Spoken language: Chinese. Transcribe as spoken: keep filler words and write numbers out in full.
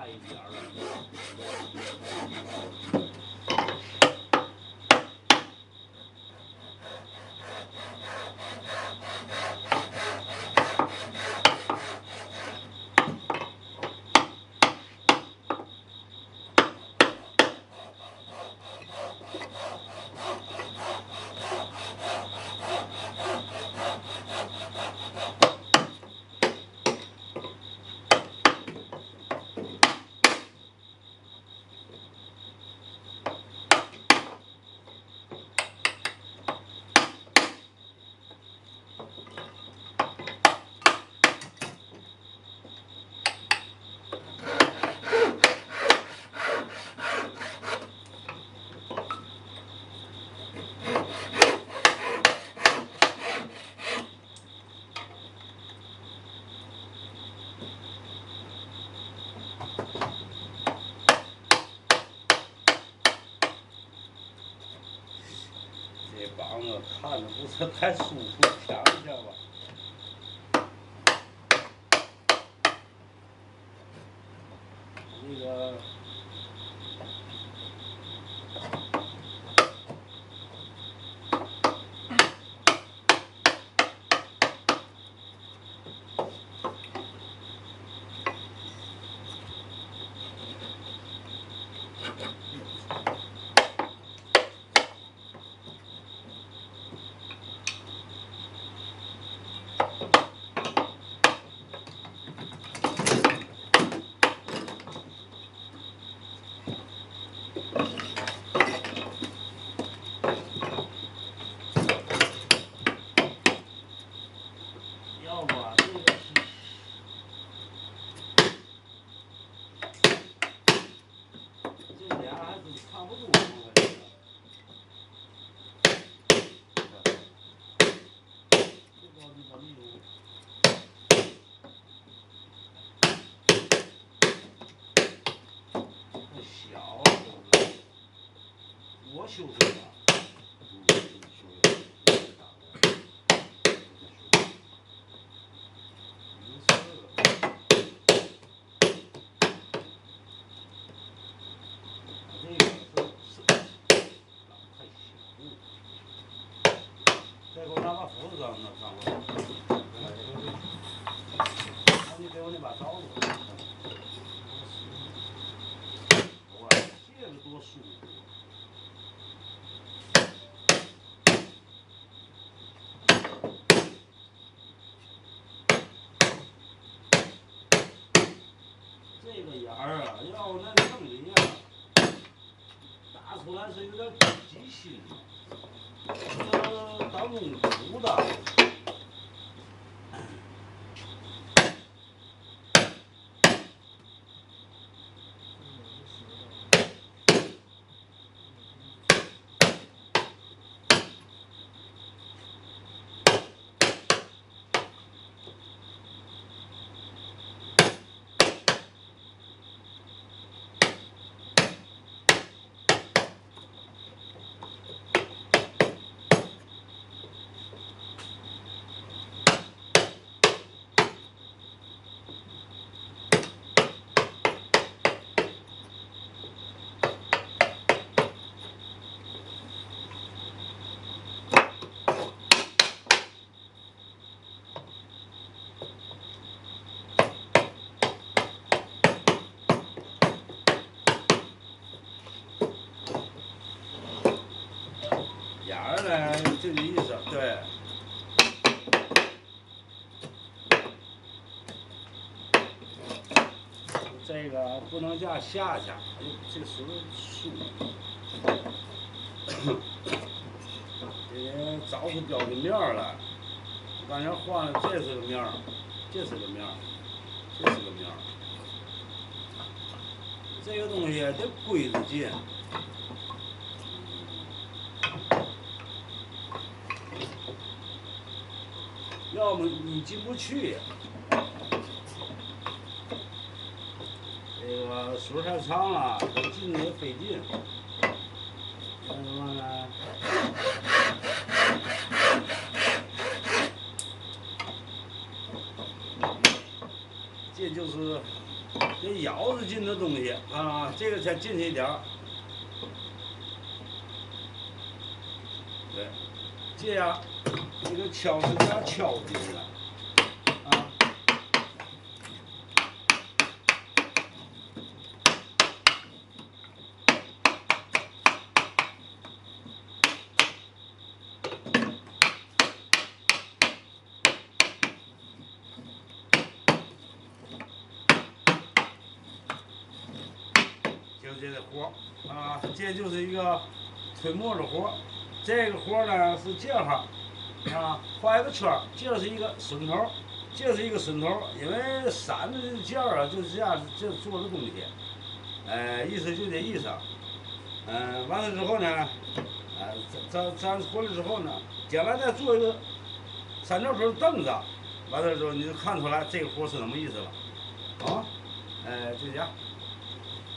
一点了。这帮子看着不是太舒服，调一下吧。那个。要把这个这俩还都差不多。这高低怎么有？这小的，我修的吧。再给我拿把斧子上那上来，你给我那把刀子。哇，这个多舒服！这个眼儿啊，要那弄的呀，打出来是有点机心。这当用补的，眼儿呢，这个意思，对。这个不能架下下，哎，这时候输。这早是标的面了，刚才换了，这是个面儿，这是个面儿，这是个面儿。这个东西得归着进。要么你进不去，这个水太长了，进的也费劲。干什么呢？这就是这腰子进的东西啊，这个才进去一点儿。对，这样这个敲是这样敲进去了啊。就这个活啊，这就是一个推磨的活。这个活呢是这样啊，画一个圈儿，这是一个榫头，这是一个榫头，因为扇子的件儿啊就是这样这做的东西，呃，意思就这意思。嗯、呃，完了之后呢，呃，咱咱回来之后呢，将来再做一个三条腿凳子，完了之后你就看出来这个活是什么意思了，啊，呃，就这样。